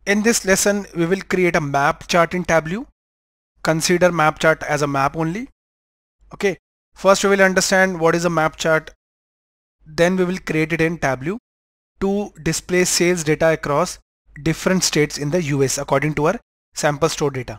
In this lesson, we will create a map chart in Tableau. Consider map chart as a map only. Okay. First, we will understand what is a map chart. Then we will create it in Tableau to display sales data across different states in the US according to our sample store data.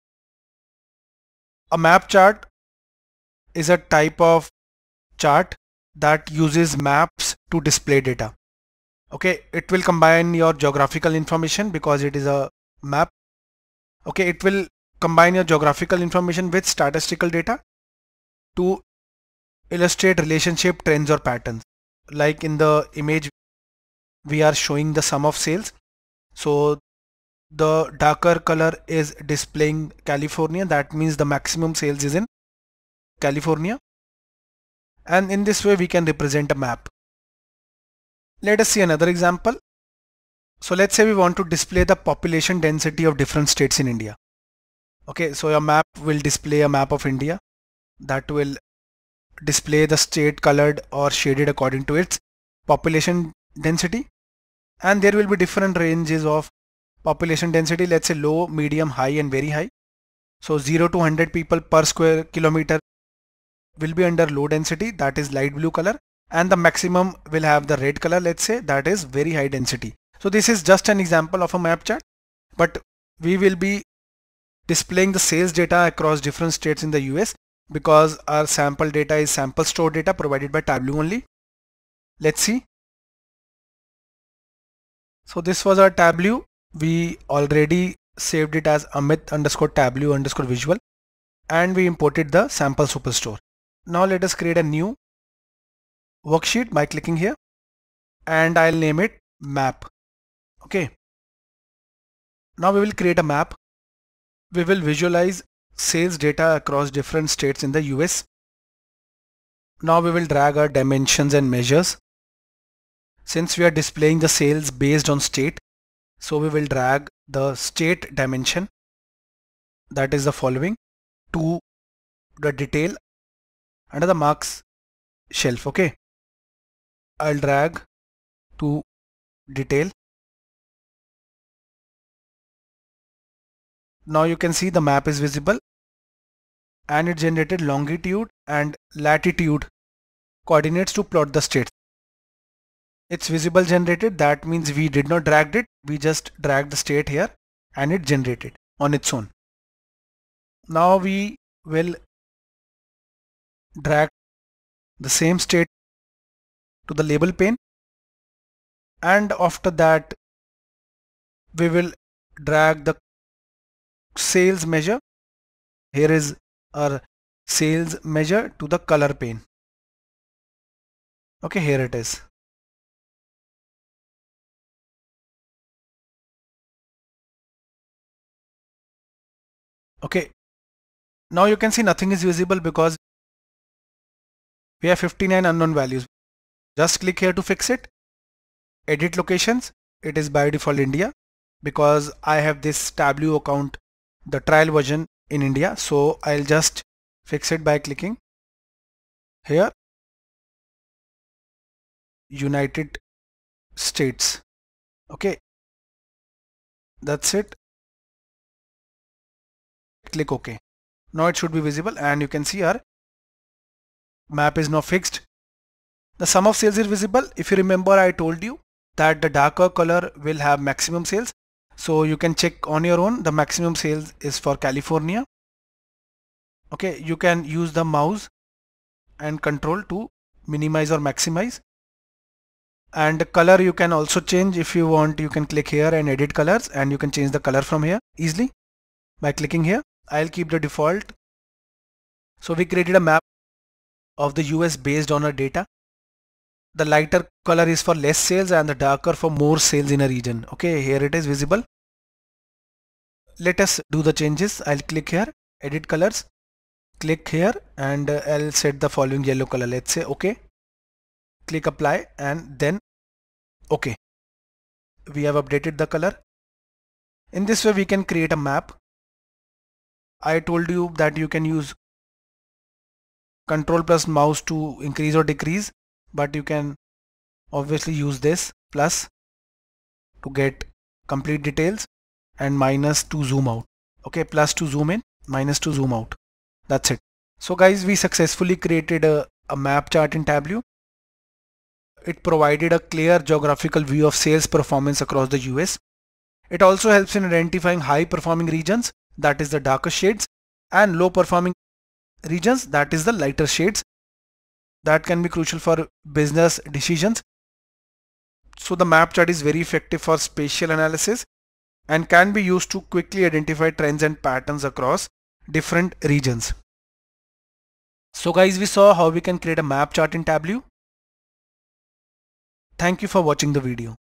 A map chart is a type of chart that uses maps to display data. Okay, it will combine your geographical information because it is a map. Okay, it will combine your geographical information with statistical data to illustrate relationship, trends or patterns. Like in the image, we are showing the sum of sales. So the darker color is displaying California. That means the maximum sales is in California. And in this way we can represent a map. Let us see another example. So let's say we want to display the population density of different states in India. Okay, so your map will display a map of India that will display the state colored or shaded according to its population density. And there will be different ranges of population density. Let's say low, medium, high and very high. So 0 to 100 people per square kilometer will be under low density, that is light blue color, and the maximum will have the red color, let's say, that is very high density. So this is just an example of a map chart, but we will be displaying the sales data across different states in the US because our sample data is sample store data provided by Tableau only. Let's see. So this was our Tableau. We already saved it as Amit _Tableau _visual and we imported the sample superstore. Now let us create a new worksheet by clicking here and I'll name it map. Okay. Now we will create a map. We will visualize sales data across different states in the US. Now we will drag our dimensions and measures. Since we are displaying the sales based on state, so we will drag the state dimension, that is the following, to the detail under the marks shelf. Okay, I'll drag to detail. Now you can see the map is visible and it generated longitude and latitude coordinates to plot the states. It's visible generated, that means we did not drag it, we just dragged the state here and it generated on its own. Now we will drag the same state to the label pane and after that we will drag the sales measure. Here is our sales measure to the color pane. Okay, here it is. Okay, now you can see nothing is visible because we have 59 unknown values. Just click here to fix it. Edit locations. It is by default India because I have this Tableau account, the trial version in India. So I'll just fix it by clicking here, United States. Okay, that's it. Click OK. Now it should be visible and you can see our map is now fixed. The sum of sales is visible. If you remember, I told you that the darker color will have maximum sales. So you can check on your own. The maximum sales is for California. Okay, you can use the mouse and control to minimize or maximize. And the color you can also change if you want. You can click here and edit colors and you can change the color from here easily by clicking here. I'll keep the default. So we created a map of the US based on our data. The lighter color is for less sales and the darker for more sales in a region. Okay, here it is visible. Let us do the changes. I'll click here, edit colors, click here and I'll set the following yellow color. Let's say OK. Click apply and then OK. We have updated the color. In this way we can create a map. I told you that you can use Control plus mouse to increase or decrease, but you can obviously use this plus to get complete details. and minus to zoom out. Okay, plus to zoom in, minus to zoom out. That's it. So guys, we successfully created a map chart in Tableau. It provided a clear geographical view of sales performance across the US. It also helps in identifying high performing regions, that is the darker shades, and low performing regions, that is the lighter shades. That can be crucial for business decisions. So the map chart is very effective for spatial analysis and can be used to quickly identify trends and patterns across different regions. So guys, we saw how we can create a map chart in Tableau. Thank you for watching the video.